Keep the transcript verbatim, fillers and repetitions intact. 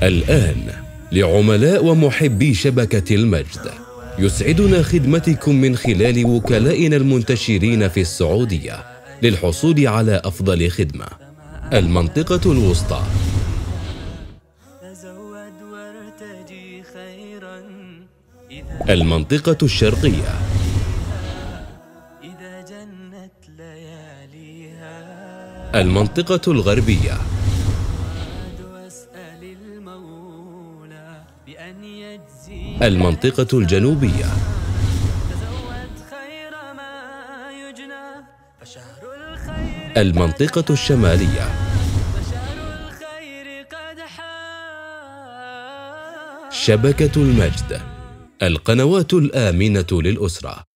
الآن لعملاء ومحبي شبكة المجد، يسعدنا خدمتكم من خلال وكلائنا المنتشرين في السعودية للحصول على أفضل خدمة. المنطقة الوسطى، المنطقة الشرقية، المنطقة الغربية، المنطقة الجنوبية، المنطقة الشمالية، شبكة المجد، القنوات الآمنة للأسرة.